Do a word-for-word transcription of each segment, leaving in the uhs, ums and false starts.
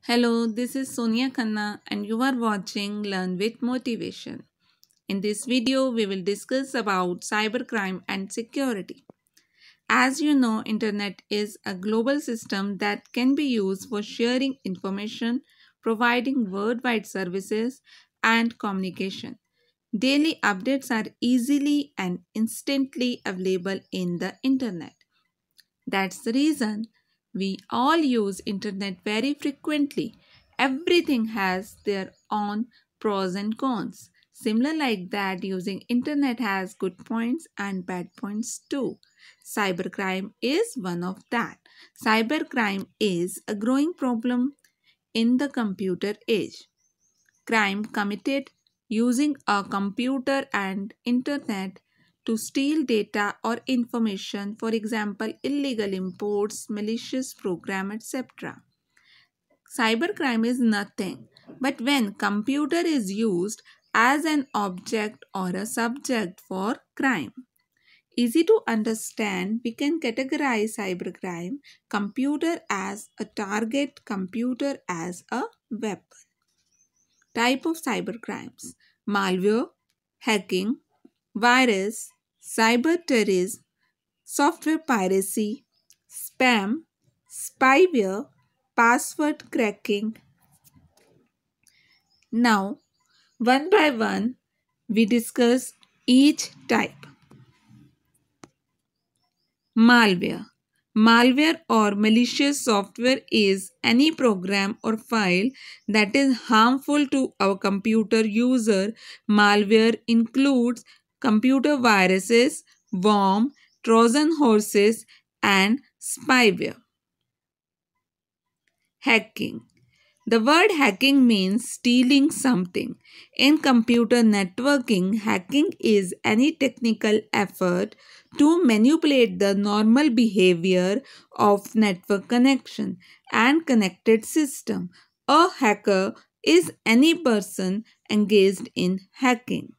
Hello, this is Sonia Khanna and you are watching Learn with Motivation. In this video, we will discuss about cybercrime and security. As you know, internet is a global system that can be used for sharing information, providing worldwide services and communication. Daily updates are easily and instantly available in the internet. That's the reason we all use internet very frequently. Everything has their own pros and cons. Similar like that, using internet has good points and bad points too. Cybercrime is one of that. Cybercrime is a growing problem in the computer age. Crime committed using a computer and internet to steal data or information, for example, illegal imports, malicious program, et cetera. Cybercrime is nothing but when computer is used as an object or a subject for crime. Easy to understand, we can categorize cybercrime, computer as a target, computer as a weapon. Type of cybercrimes: malware, hacking, virus, cyber terrorism, software piracy, spam, spyware, password cracking. Now, one by one, we discuss each type. Malware. Malware or malicious software is any program or file that is harmful to our computer user. Malware includes computer viruses, worm, Trojan horses, and spyware. Hacking. The word hacking means stealing something. In computer networking, hacking is any technical effort to manipulate the normal behavior of network connection and connected system. A hacker is any person engaged in hacking.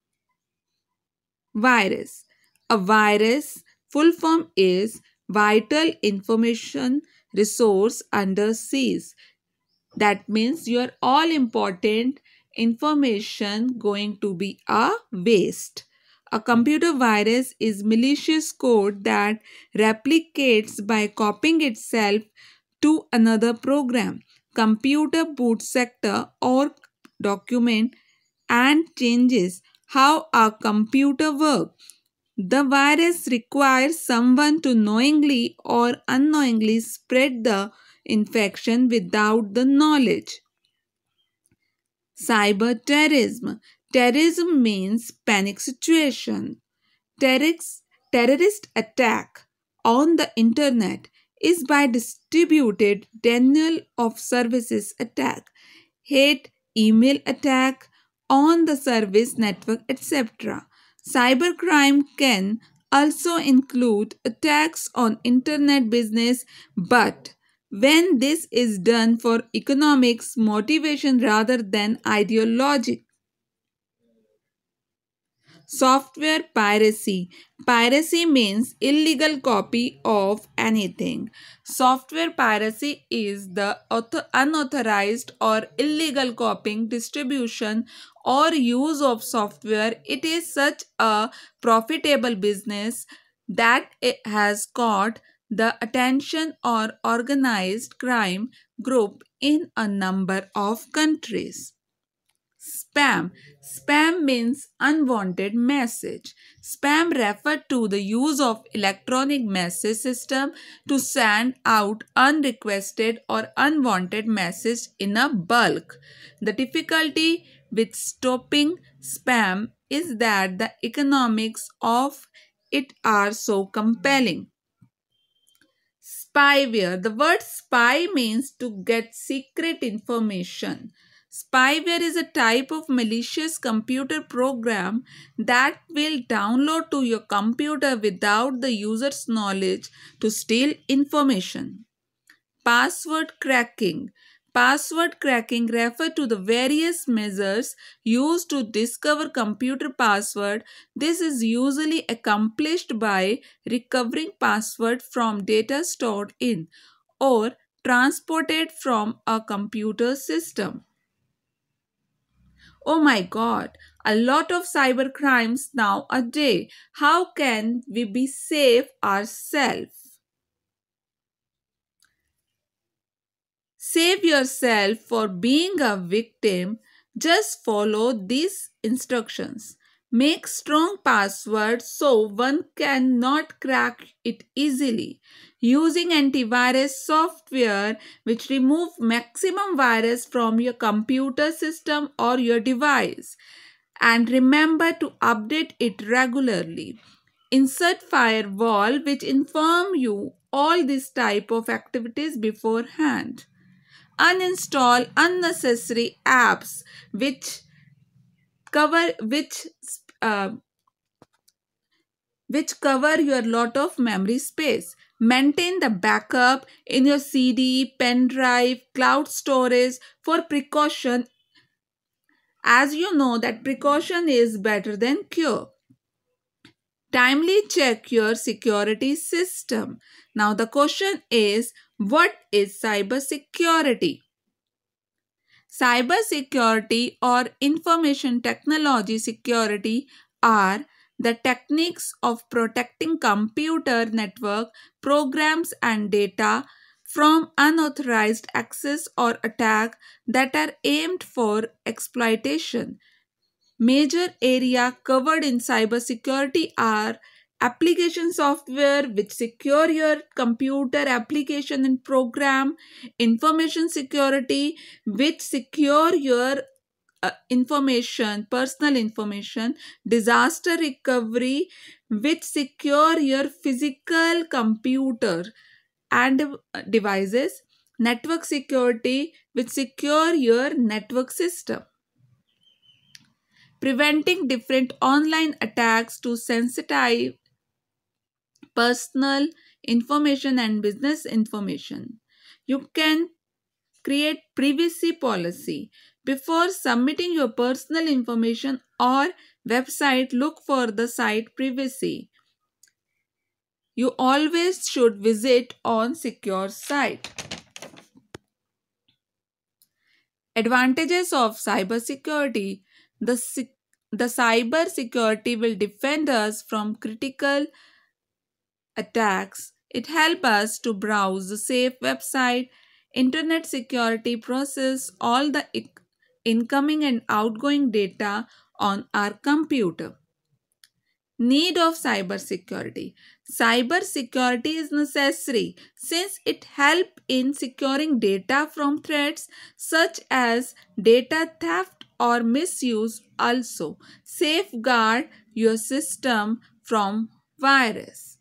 Virus. A virus full form is Vital Information Resource Under Siege. That means your all important information going to be a waste. A computer virus is malicious code that replicates by copying itself to another program, computer boot sector or document and changes how a computer works. The virus requires someone to knowingly or unknowingly spread the infection without the knowledge. Cyber terrorism. Terrorism means panic situation. Terrorist, terrorist attack on the internet is by distributed denial of services attack, hate email attack on the service network, et cetera. Cybercrime can also include attacks on internet business, but when this is done for economics motivation rather than ideology. Software piracy. Piracy means illegal copy of anything. Software piracy is the unauthorized or illegal copying, distribution, or use of software. It is such a profitable business that it has caught the attention or organized crime group in a number of countries. Spam. Spam means unwanted message. Spam refers to the use of electronic message system to send out unrequested or unwanted message in a bulk. The difficulty with stopping spam is that the economics of it are so compelling. Spyware. The word spy means to get secret information. Spyware is a type of malicious computer program that will download to your computer without the user's knowledge to steal information. Password cracking. Password cracking refers to the various measures used to discover computer password. This is usually accomplished by recovering password from data stored in or transported from a computer system. Oh my god, a lot of cyber crimes now a day. How can we be safe ourselves? Save yourself for being a victim. Just follow these instructions. Make strong passwords so one cannot crack it easily. Using antivirus software which remove maximum virus from your computer system or your device. And remember to update it regularly. Insert firewall which inform you all these type of activities beforehand. Uninstall unnecessary apps which cover which uh, which cover your lot of memory space. Maintain the backup in your C D, pen drive, cloud storage for precaution. As you know that precaution is better than cure. Timely check your security system. Now the question is, what is cybersecurity? Cybersecurity or information technology security are the techniques of protecting computer network programs and data from unauthorized access or attack that are aimed for exploitation. Major area covered in cybersecurity are application software which secure your computer application and program, information security which secure your uh, information, personal information, disaster recovery which secure your physical computer and uh, devices, network security which secure your network system. Preventing different online attacks to sensitive personal information and business information. You can create privacy policy. Before submitting your personal information or website, look for the site privacy. You always should visit on secure site. Advantages of cybersecurity. The, the cyber security will defend us from critical attacks. It helps us to browse a safe website. Internet security process all the incoming and outgoing data on our computer. Need of cybersecurity. Cybersecurity is necessary since it helps in securing data from threats such as data theft or misuse. Also, safeguard your system from virus.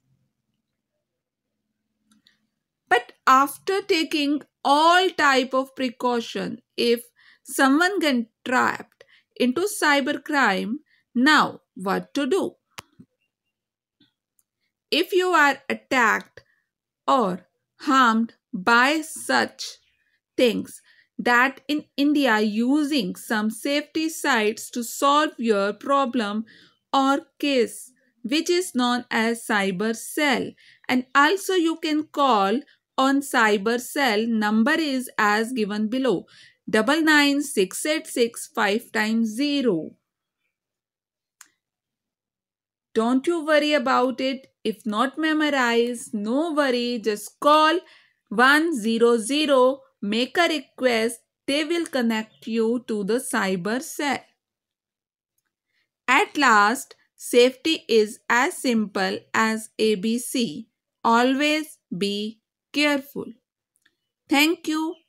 But after taking all type of precaution, if someone get trapped into cybercrime, now what to do? If you are attacked or harmed by such things, that in India using some safety sites to solve your problem or case which is known as cyber cell, and also you can call on cyber cell. Number is as given below, double nine six eight six five times zero. Don't you worry about it. If not memorize, no worry. Just call one hundred, make a request. They will connect you to the cyber cell. At last, safety is as simple as A B C. Always be careful. Thank you.